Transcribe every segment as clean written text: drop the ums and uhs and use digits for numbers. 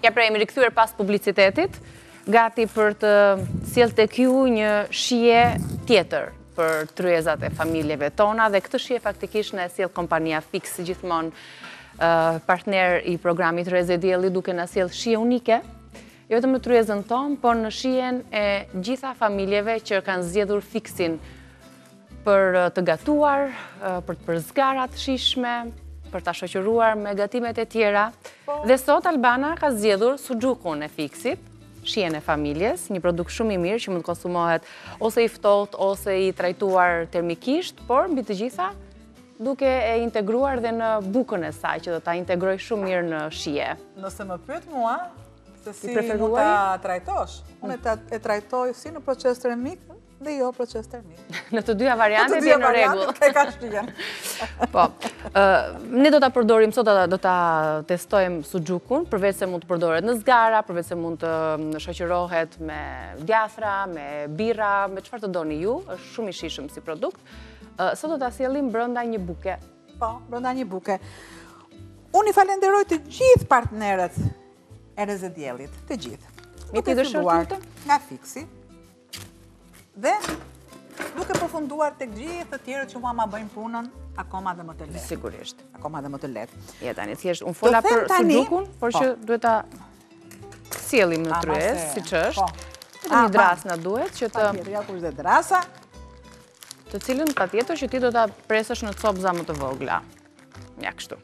Mike, pra jemi rikthyer pas publicitetit, gati për të sjellë tek ju një shije tjetër për tryezat e familjeve tona, dhe këtë shije faktikisht na e sjell kompania Fix gjithmonë partner i programit Reze Dielli, duke na sjell shije unike, jo vetëm në tryezën tonë, por në shijen e gjitha familjeve që kanë zgjedhur Fixin për të gatuar, për të përzgara të shijshme, për ta shoqëruar me gatimet e tjera. Dhe sot Albana ka zgjedhur suxhukun e Fixit, shijen e familjes, një produkt shumë i mirë që mund të konsumohet ose i ftohtë ose i trajtuar termikisht, por mbi të gjitha duke e integruar dhe në bukën e saj, që do ta integroj shumë mirë në shije. Nëse më pyet mua se si mund ta trajtosh, unë e trajtoj si në proces termik dhe jo proces termik. Në të dyja variantet janë në rregull. Ke ka shijen. Po. Ne do ta përdorim sot, do ta testojmë suxhukun, përveç se mund të përdoret në zgara, përveç se mund të shoqërohet me djathra, me birra, me çfarë të doni ju, është shumë i shijshëm si produkt. Sot do ta sjellim brenda një buke. Po, brenda një buke. Unë i falenderoj të gjithë partnerët e Reze Diellit, të gjithë. Duke filluar nga Fixi dhe duke përfunduar tek gjithë të tjerët që mua ma bëjnë punën akoma dhe më të lehtë. Sigurisht. Akoma dhe më të lehtë. Ja tani, thjesht unë fola për suxhukun, por që duhet ta sjellim në tryezë, siç është. Vetëm një dras na duhet që të ja kush dhe drasa, të cilën patjetër që ti do ta presësh në copza më të vogla. Ja kështu.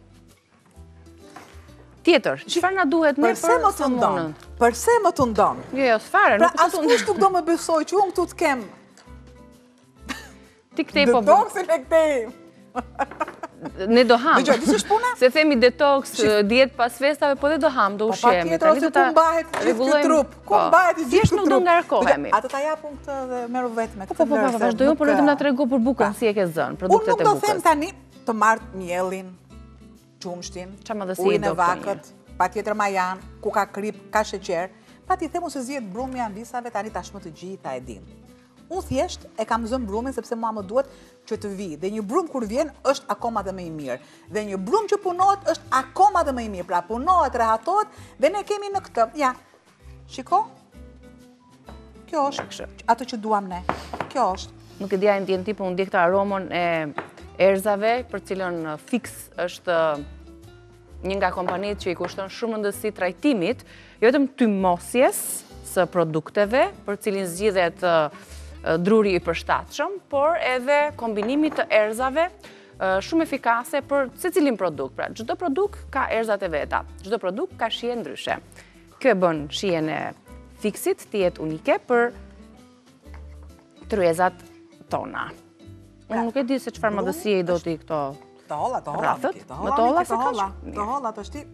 Tjetër, çfarë na duhet ne për salmonën? Përse më të ndon? Jo, s'fare, nuk të ndon. Pra askush nuk do më besoj që unë këtu të kem. Ti këtej po. Detoksin e këtej. Ne do ham. Dëgjoj, di s'është puna? Se themi detoks, dietë pas festave, po dhe do ham, do ushqemi. Patjetër ose ku mbahet gjithë ky trup? Ku mbahet i gjithë ky trup? Thjesht nuk do ngarkohemi. Atë ta japun këtë dhe merru vetëm këtë. Po, vazhdojmë, por vetëm na tregu për bukën si e ke zënë, produktet e bukës. Unë nuk do them tani të marr miellin, qumshtin, ujin e vakët, patjetër majan, ku ka krip, ka sheqer, pati themu se zihet brumi i ambisave, tani tashmë të gjitha e dinë. Unë thjesht e kam zënë brumin sepse mua më duhet që të vi, dhe një brum kur vjen është akoma dhe më i mirë. Dhe një brum që punohet është akoma dhe më i mirë, pra punohet, rehatohet, dhe ne kemi në këtë. Ja, shiko, kjo është ato që duam ne, kjo është. Nuk e dija e ndjen tipo, unë di këtë aromën e erzave, për cilën Fix është një nga kompanitë që i kushton shumë rëndësi trajtimit, jo vetëm tymosjes së produkteve, për cilin zgjidhet druri i përshtatshëm, por edhe kombinimit të erzave shumë efikase për secilin produkt. Pra, çdo produkt ka erzat e veta, çdo produkt ka shije ndryshe. Kjo e bën shijen e Fixit të jetë unike për tryezat tona. Unë nuk e di se çfarë madhësie i do t'i këto rrafët. Më të holla se kaq. Të holla të shti.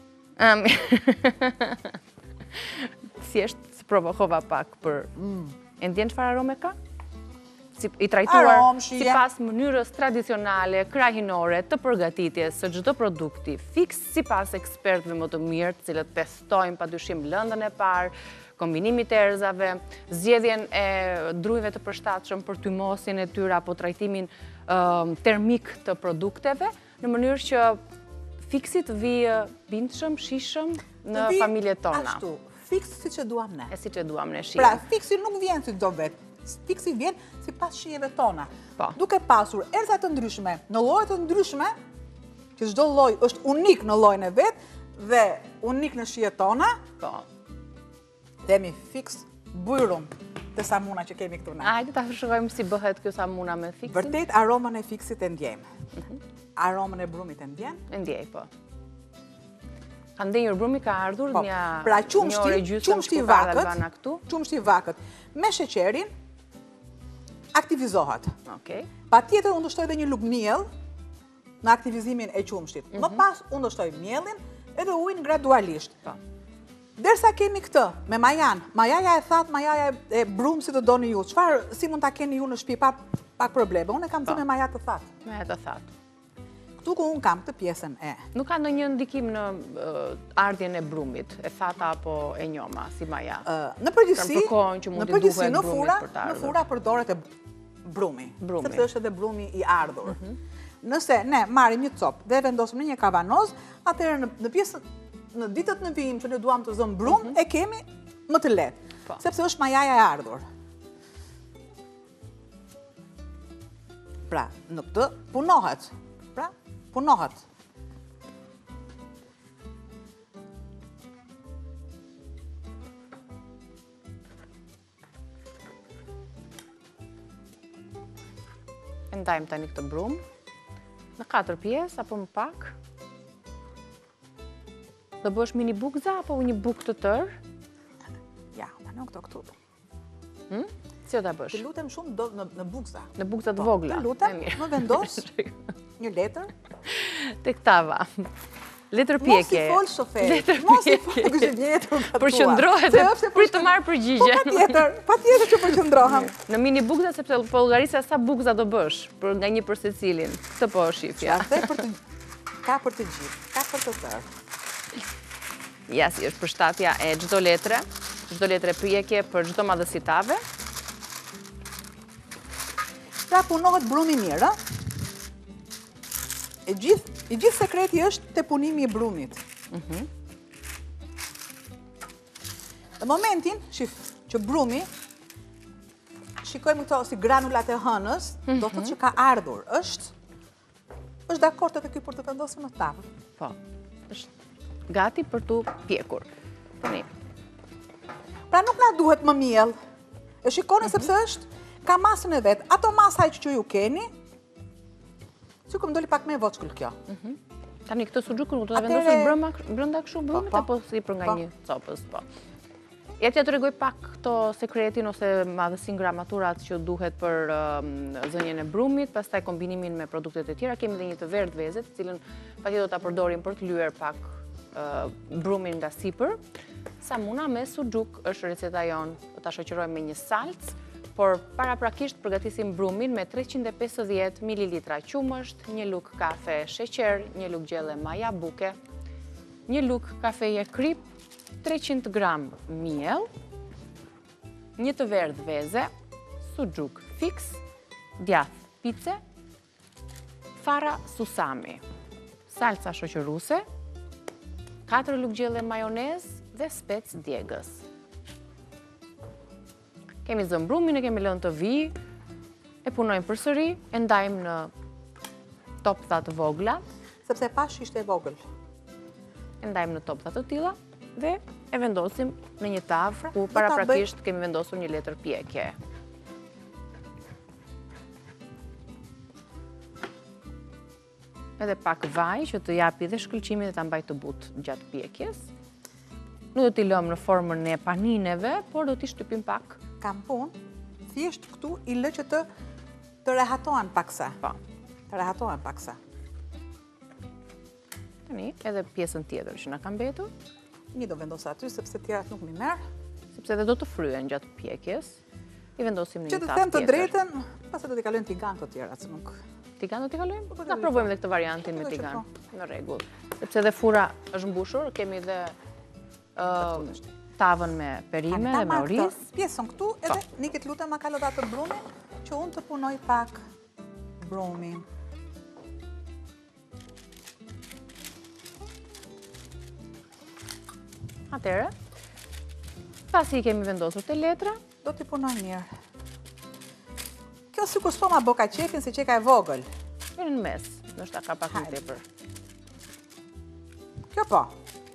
Thjesht provokova pak për... E ndjen çfarë arome ka? I trajtuar sipas mënyrës tradicionale, krahinore, të përgatitjes së çdo produkti Fix, sipas ekspertëve më të mirë, të cilët testojnë padyshim lëndën e parë, kombinimit e erzave, zgjedhjen e drujve të përshtatshëm për tymosjen e tyre apo trajtimin termik të produkteve, në mënyrë që Fixi të vijë bindshëm, shijshëm në familjet tona. Ashtu, Fix siç e duam ne. E siç e duam ne shijen. Pra, Fixi nuk vjen si do vet. Fixi vjen sipas shijeve tona. Duke pasur erza të ndryshme, në lloje të ndryshme, që çdo lloj është unik në llojin e vet dhe unik në shijet tona. Po. Themi Fix bujrum të samuna që kemi këtu ne. Hajde ta shohim si bëhet kjo samuna me Fixin. Vërtet aromën e Fixit e ndjejmë. Aromën e brumit e ndjen? E ndjej, po. Ka ndenjur brumi, ka ardhur një orë gjysmë qumshti i vakët me sheqerin aktivizohet. Patjetër unë do shtoj edhe një lugë miell në aktivizimin e qumshtit. Më pas unë do shtoj miellin edhe ujin gradualisht. Derisa kemi këtë me majan, majaja e thatë, majaja e brumë si të doni ju. Çfarë si mund ta keni ju në shtëpi pa probleme? Unë e kam thënë me maja të thatë. Maja të thatë. Këtu ku unë kam të pjesën e. Nuk ka ndonjë ndikim në ardhjen e brumit, e thata apo e njoma, si maja? Në përgjithësi, në fura përdoret e brumi, sepse është edhe brumi i ardhur. Nëse ne marrim një copë dhe vendosim në një kavanoz, atëherë në pjesën në ditët në vijim që ne duam të zëmë brum, e kemi më të lehtë, sepse është majaja e ardhur. Pra, në këtë punohet. Pra, punohet. Ndajmë tani këtë brum në 4 pjesë apo më pak. Do bësh mini bukza apo një bukë të tërë? Ja, në këto këtu. Si o ta bësh? Të lutem shumë në bukza. Në bukza të vogla. Të lutem, më vendos një letër. Tek tava. Letër pjekje. Mos i fol shofer. Mos i fol kështë letër. Përqëndrohet dhe prit të marrë përgjigje. Pa tjetër që përqëndrohem. Në mini bukza, sepse po llogarisja sa bukza do bësh, për nga një për secilin. Këtë po shifja. Ka për të gjithë, ka për të tërë. Ja, si është përshtatja e çdo letre pjekje për çdo madhësi tave. Pra punohet brumi mirë, I gjithë sekreti është të punimi I brumit. Në momentin që brumi, shikojmë këto si granulat e hënës, do të që ka ardhur, është dakord edhe ky për të vendosur në tavë. Po, është gati për të pjekur. Pra nuk na duhet më miell. E shikoni sepse ka masën e vet. Ato masa që ju keni, si ku më doli pak me voçkull kjo. Tani këtë suxhukun do ta vendosur brenda kështu brumit apo sipër nga një copës, po. Ja t'ja tregoj pak këto sekretin ose madhësin gramaturat që duhet për zënjen e brumit, pastaj kombinimin me produktet e tjera. Kemi dhe një të verdh vezet, cilën patjetër do ta përdorim për të lyer pak brumin nga sipër. Samuna me suxhuk është receta jon, do ta shoqërojmë me një salcë. Por paraprakisht përgatisim brumin me 350 ml qumësht, një luk kafe sheqer, një luk gjelle maja buke, një luk kafeje krip, 300 gram miell, një të verdh veze, suxhuk fix, djath pice, fara susami, salca shoqëruese, 4 luk gjelle majonez dhe spec djegës. Kemi zënë brumin, e kemi lënë të vijë, e punojmë përsëri, e ndajmë në toptha të vogla. Sepse pash ishte e vogël. E ndajmë në toptha të tilla dhe e vendosim në një tavë ku paraprakisht kemi vendosur një letër pjekje. Edhe pak vaj që të japi dhe shkëlqimin dhe ta mbaj të butë gjatë pjekjes. Nuk do t'i lëmë në formën e panineve, por do t'i shtypim pak. Kam punë, thjesht këtu I lë që të rehatohen paksa. Po. Të rehatohen paksa. Tani, edhe pjesën tjetër që na ka mbetur. Një do vendosa aty, sepse tjerat nuk mi merë. Sepse edhe do të fryen gjatë pjekjes. I vendosim në një tavë tjetër. Që të them të drejtën, pastaj do t'i kalojmë tigan të tjerat, se nuk... Tigan do t'i kalojmë? Ta provojmë dhe këtë variantin me tigan. Në rregull. Sepse edhe fura është mbushur, kemi dhe tavën me perime dhe me oriz. Pjesën këtu, edhe Nikit lutem ma kalo datë brumin, që unë të punoj pak brumin. Atëre, pasi I kemi vendosur të letra, do t'i punoj mirë. Kjo sikur s'po ma boka qefin, se qeka e vogël. Në mes, nështë ka pak në tepër. Kjo po.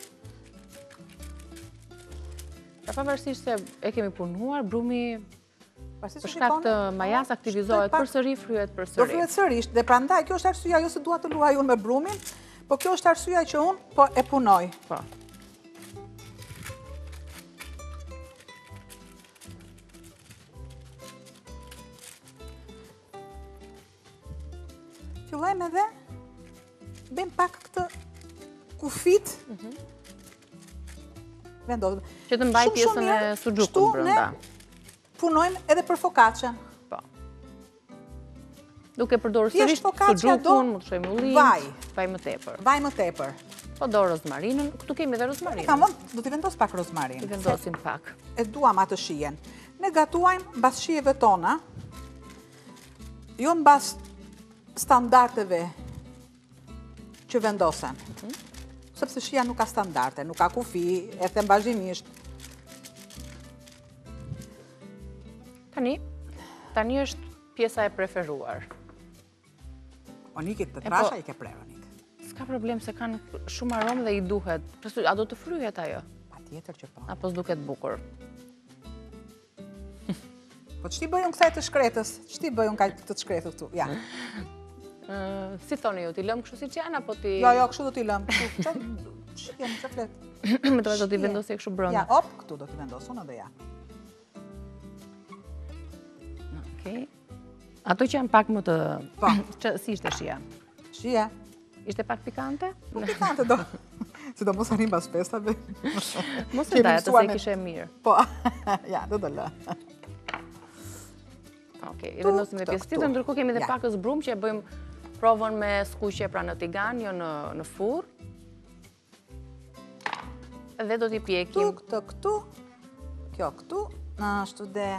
Pavarësisht se e kemi punuar, brumi për shkak të majas aktivizohet përsëri, fryhet përsëri. Do fryhet sërish, dhe prandaj kjo është arsyeja jo se dua të luaj unë me brumin, po kjo është arsyeja që unë po e punoj. Po. Fillojmë edhe bëjmë pak këtë kufit. Që të mbaj pjesën e suxhukut brenda. Punojmë edhe për focaccian. Po. Duke përdorur sërish suxhukun, mund të shojmë ullim, vaj më tepër. Vaj më tepër. Po do rozmarinën, këtu kemi edhe rozmarinën. Kam vënë, do t'i vendos pak rozmarinë. T'i vendosim pak. E duam atë shijen. Ne gatuajmë mbas shijeve tona, jo mbas standardeve që vendosen. sepse shija nuk ka standarte, nuk ka kufi, e them vazhdimisht. Tani është pjesa e preferuar. Onikit të trasha i ke prerë, Onik. S'ka problem se kanë shumë aromë dhe i duhet. A do të fryhet ajo? Patjetër që po. Apo s'duket bukur? Po që ti bëjun kësaj të shkretës? Që ti bëjun kaj të shkretë këtu? Ja. Si thoni ju, ti lëmë kështu si që janë, apo ti... Jo, kështu do t'i lëmë. Shqipjem, që fletë. Me të do t'i vendosi e kështu brënda. Ja, op, këtu do t'i vendosu në dhe ja. Okej. Ato që janë pak më të... Po. Si ishte shia? Shia? Ishte pak pikante? Pikante do. Si do mos arim pas festave. Mos e dajë, të se i kishe mirë. Po, ja, do lë. Okej, i vendosim dhe pjesë tjetër, ndërkohë kemi dhe pakës brum që e bëjmë provën me skuqe pra në tigan, jo në furr. Dhe do t'i pjekim. Këtë këtu, kjo këtu, në ashtu dhe...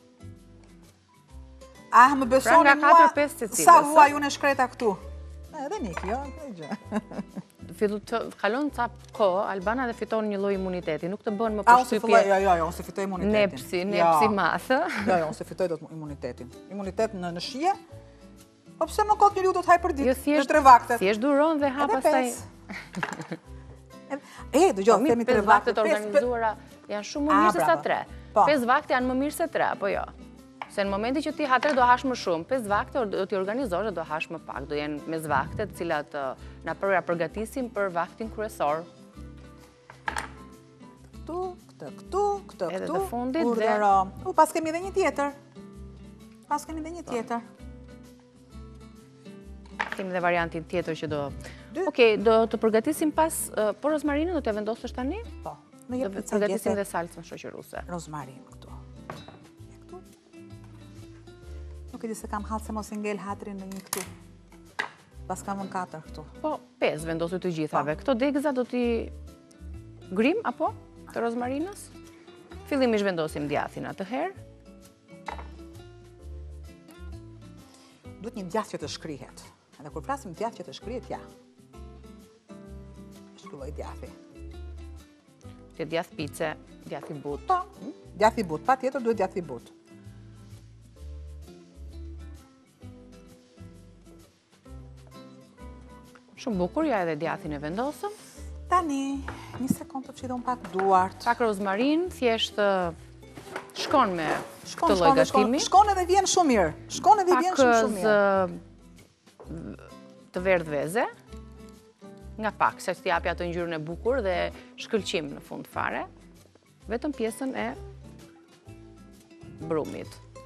më besoni mua, sa hua ju në shkreta këtu. Edhe Niki, jo, këtë gjë. Kalon ca kohë, Albana dhe fiton një lloj imuniteti, nuk të bën më përshtypje. Jo, unë se fitoj imunitetin. Nepsi mathë. Jo, unë se fitoj do të imunitetin. Imunitet në shije, po pse më kot njeriu do të haj për ditë, në 3 vakte. Thjesht duron dhe ha pastaj. Dëgjoj, themi 3 vakte. 5 vaktet organizuara janë shumë më mirë se sa 3. 5 vakte janë më mirë se 3, apo jo? Se në momenti që ti ha 3 do hash më shumë, 5 vakte do t'i organizosh dhe do hash më pak. Do jenë mes vaktet cilat na përgatisim për vaktin kryesor. Këtu, edhe të fundit dhe... Pas kemi dhe një tjetër. Kemi dhe variantin tjetër që do... Okej, do të përgatisim pas... Po rozmarinën do t'ja vendosësh tani? Po. Do të përgatisim dhe salcën shoqëruese. Rozmarinë këtu. Nuk e di se kam halë se mos i ngel hatrin në një këtu. Pas kam në 4 këtu. Po, 5 vendosu të gjithave. Këto degëza do t'i grim, apo? Të rozmarinës. Fillimisht vendosim djathin atë herë. Duhet një djath që të shkrihet. Edhe kur flasim djath që të shkrihet, ja. Shkulloj djathi. Të djath pice, djath i but. Po, djath i but. Pa tjetër duhet djath i but. Shumë bukur, ja edhe djathin e vendosëm. Tani, një sekundë të qidon pak duart. Pak rozmarin, thjesht shkon me këtë lloj gatimi. Shkon edhe vjen shumë mirë. Pak të verdh veze, nga pak, se t'japi atë ngjyrën e bukur dhe shkëlqim në fund fare. Vetëm pjesën e brumit.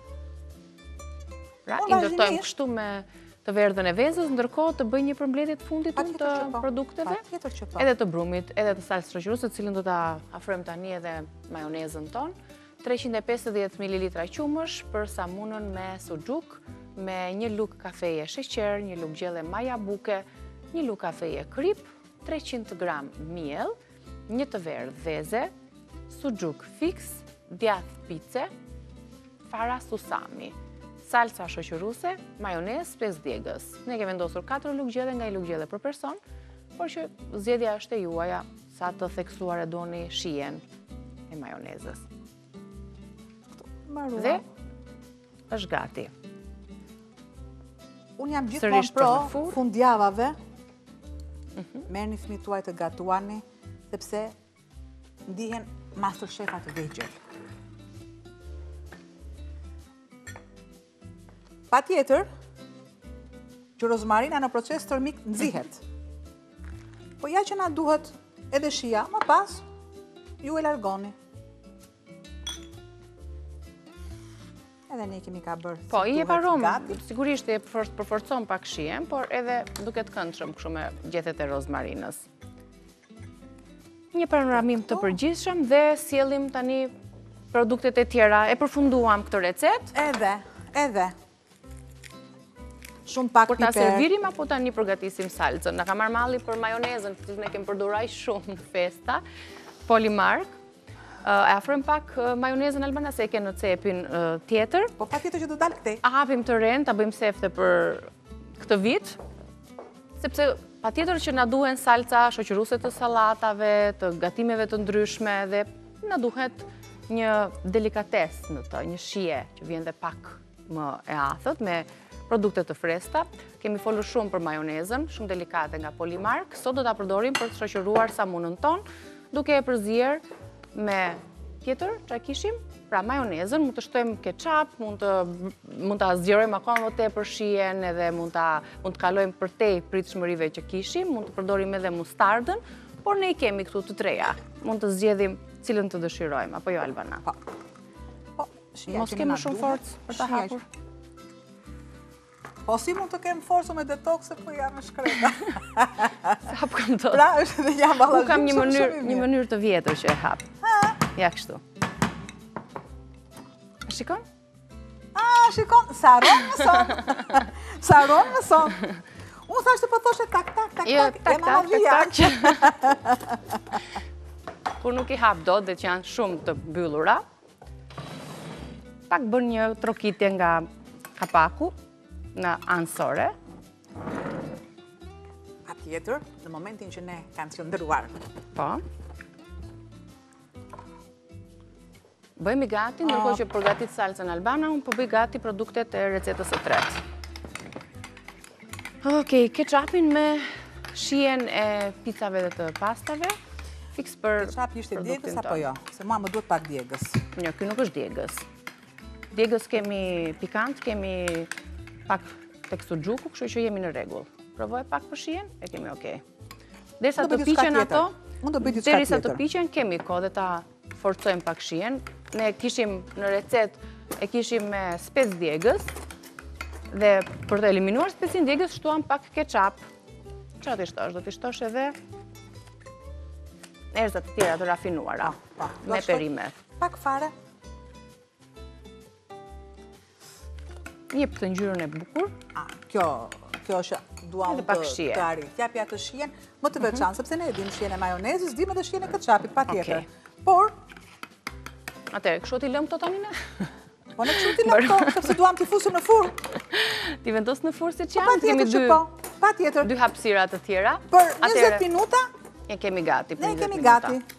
Pra, i ndërtojmë kështu me të verdhën e vezës, ndërkohë të bëj një përmbledhje të fundit të produkteve, edhe të brumit, edhe të salcës shoqëruese, cilën do ta afrojmë tani edhe majonezën tonë. 350 ml qumësh për samunën me suxhuk, me 1 lugë kafeje sheqer, 1 lugë gjelle maja buke, 1 lugë kafeje krip, 300 gram miell, 1 të verdh veze, suxhuk fix, djath pice, fara susami, salca shoqëruese, majonez, 5 djegës. Ne ke vendosur 4 lugë gjelle nga 1 lugë gjelle për person, por që zgjedhja është e juaja sa të theksuar e doni shijen e majonezës. Dhe është gati. Unë jam gjithmonë pro fundjavave, merrni fëmijët tuaj të gatuani, sepse ndihen masterchef-at të vegjël. Pa tjetër, që rozmarina në proces termik nxihet. Po ja që na duhet edhe shija, më pas, ju e largoni. Edhe ne kemi ka bërë. Po, i e parom, sigurisht e përforcon pak shijen, por edhe duket këndshëm kështu me gjethet e rozmarinës. Një panoramim të përgjithshëm dhe sjellim tani produktet e tjera. E përfunduam këtë recet. Edhe. Shumë pak piper. Por ta servirim apo tani përgatisim salcën? Na ka marrë malli për majonezën, që ne kemi përdorur shumë në festa. Polimark. E afrojmë pak majonezën Albana se e ke në cepin tjetër. Po pa tjetër që do dalë këtej. A hapim të rend, ta bëjmë sefte për këtë vit. sepse pa tjetër që na duhen salca shoqëruse të sallatave, të gatimeve të ndryshme dhe na duhet një delikates në të, një shije që vjen dhe pak më e athët me produkte të freskëta. Kemi folur shumë për majonezën, shumë delikate nga Polimark. Sot do ta përdorim për të shoqëruar samunën ton, duke e përzier me tjetër çfarë kishim? Pra majonezën, mund të shtojmë ketchup, mund ta zgjerojmë akoma më tepër shijen, edhe mund të kalojmë përtej pritshmërive që kishim, mund të përdorim edhe mustardën, por ne i kemi këtu të treja. Mund të zgjedhim cilën të dëshirojmë, apo jo Albana? Po. Mos kemi shumë forcë për ta hapur. Po si mund të kem forcë me detox po jam në shkreta. Se hap kam tot. Pra, është dhe jam vallazim. Unë kam një mënyrë të vjetër që e hap. Ja kështu. Shikon? Shikon, saron më son. Saron më son. Unë thashtë po thoshe tak, Kur nuk i hap dot dhe që janë shumë të mbyllura, pak bën një trokitje nga kapaku në ansore. Patjetër, në momentin që ne kanë qëndruar. Po. Bëjmë i gati, ndërkohë që përgatit salcën Albana, unë po bëj gati produktet e recetës së tretë. Okej, ketchupin me shijen e pizzave dhe të pastave. Fiks për ketchup ishte djegës apo jo? Se mua më duhet pak djegës. Jo, ky nuk është djegës. Djegës kemi pikant, kemi pak tek suxhuku, kështu që jemi në rregull. Provoj pak për shijen, e kemi okay. Derisa të piqen ato, derisa të piqen kemi kohë dhe ta forcojmë pak shijen. Ne kishim në recet, e kishim me spec djegës, dhe për të eliminuar specin djegës, shtuam pak ketchup. Çfarë t'i shtosh? Do t'i shtosh edhe erza të tjera të rafinuara, me perime. Pak fare. Jep të ngjyrën e bukur. Kjo është duam të arrit. Japja të shijen më të veçantë, sepse ne e dim shijen e majonezës, dim edhe shijen e ketchupit, patjetër. Por atëherë, kështu t'i lëm këto tani ne? Po në kështu t'i lëm këto, sepse duam t'i fusim në furrë. T'i vendos në furrë siç janë, kemi dy hapësira të tjera. Për 20 minuta ne kemi gati. Ne kemi gati.